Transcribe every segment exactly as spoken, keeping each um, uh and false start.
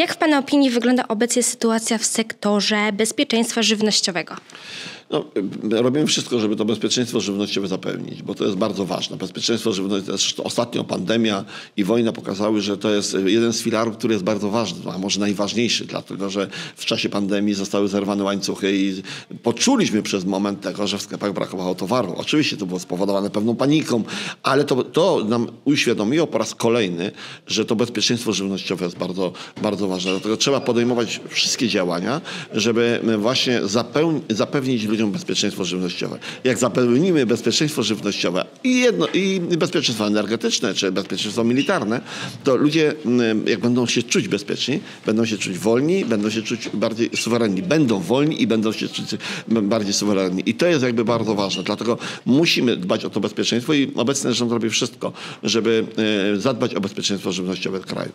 Jak w Pana opinii wygląda obecnie sytuacja w sektorze bezpieczeństwa żywnościowego? No, robimy wszystko, żeby to bezpieczeństwo żywnościowe zapewnić, bo to jest bardzo ważne. Bezpieczeństwo żywnościowe, ostatnio pandemia i wojna pokazały, że to jest jeden z filarów, który jest bardzo ważny, a może najważniejszy, dlatego że w czasie pandemii zostały zerwane łańcuchy i poczuliśmy przez moment tego, że w sklepach brakowało towaru. Oczywiście to było spowodowane pewną paniką, ale to, to nam uświadomiło po raz kolejny, że to bezpieczeństwo żywnościowe jest bardzo, bardzo ważne. Dlatego trzeba podejmować wszystkie działania, żeby właśnie zapewnić ludziom bezpieczeństwo żywnościowe. Jak zapewnimy bezpieczeństwo żywnościowe i, jedno, i bezpieczeństwo energetyczne, czy bezpieczeństwo militarne, to ludzie, jak będą się czuć bezpieczni, będą się czuć wolni, będą się czuć bardziej suwerenni. Będą wolni i będą się czuć bardziej suwerenni. I to jest jakby bardzo ważne. Dlatego musimy dbać o to bezpieczeństwo i obecny rząd robi wszystko, żeby zadbać o bezpieczeństwo żywnościowe w kraju.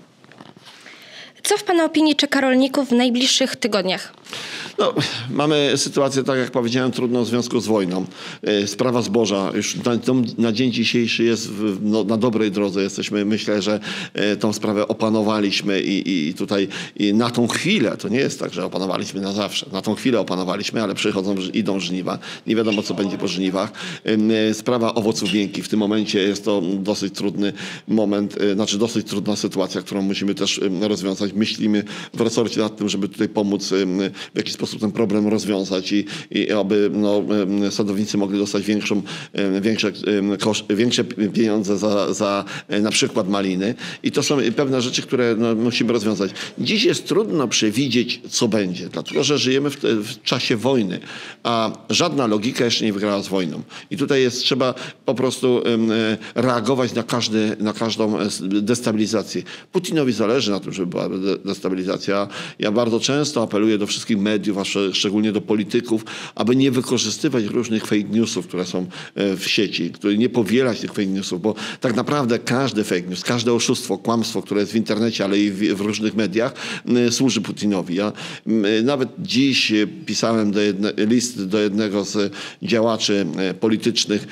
Co w Pana opinii czeka rolników w najbliższych tygodniach? No, mamy sytuację, tak jak powiedziałem, trudną w związku z wojną. Sprawa zboża już na, na dzień dzisiejszy jest w, no, na dobrej drodze. Jesteśmy, myślę, że tą sprawę opanowaliśmy i, i tutaj i na tą chwilę, to nie jest tak, że opanowaliśmy na zawsze. Na tą chwilę opanowaliśmy, ale przychodzą, idą żniwa. Nie wiadomo, co będzie po żniwach. Sprawa owoców miękkich. W tym momencie jest to dosyć trudny moment, znaczy dosyć trudna sytuacja, którą musimy też rozwiązać. Myślimy w resorcie nad tym, żeby tutaj pomóc w jakiś sposób ten problem rozwiązać i, i aby no, sadownicy mogli dostać większą, większe, koszt, większe pieniądze za, za na przykład maliny. I to są pewne rzeczy, które no, musimy rozwiązać. Dziś jest trudno przewidzieć, co będzie, dlatego że żyjemy w, w czasie wojny, a żadna logika jeszcze nie wygrała z wojną. I tutaj jest trzeba po prostu reagować na, każdy, na każdą destabilizację. Putinowi zależy na tym, żeby była destabilizacja. Ja bardzo często apeluję do wszystkich mediów, a szczególnie do polityków, aby nie wykorzystywać różnych fake newsów, które są w sieci, które nie powielać tych fake newsów, bo tak naprawdę każdy fake news, każde oszustwo, kłamstwo, które jest w internecie, ale i w, w różnych mediach, służy Putinowi. Ja nawet dziś pisałem do jedne, list do jednego z działaczy politycznych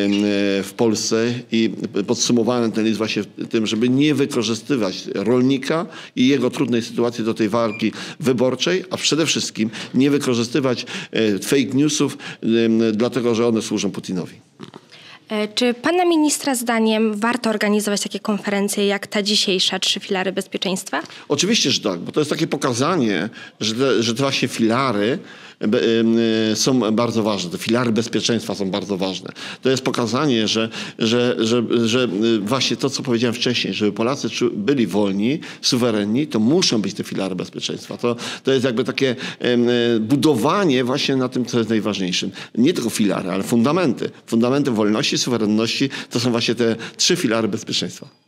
w Polsce i podsumowałem ten list właśnie tym, żeby nie wykorzystywać rolnika i jego trudnej sytuacji do tej walki wyborczej, a przede wszystkim nie wykorzystywać fake newsów, dlatego że one służą Putinowi. Czy Pana ministra zdaniem warto organizować takie konferencje jak ta dzisiejsza, trzy filary bezpieczeństwa? Oczywiście, że tak, bo to jest takie pokazanie, że te, że te właśnie filary są bardzo ważne. Te filary bezpieczeństwa są bardzo ważne. To jest pokazanie, że, że, że, że właśnie to, co powiedziałem wcześniej, żeby Polacy byli wolni, suwerenni, to muszą być te filary bezpieczeństwa. To, to jest jakby takie budowanie właśnie na tym, co jest najważniejszym. Nie tylko filary, ale fundamenty. Fundamenty wolności, suwerenności to są właśnie te trzy filary bezpieczeństwa.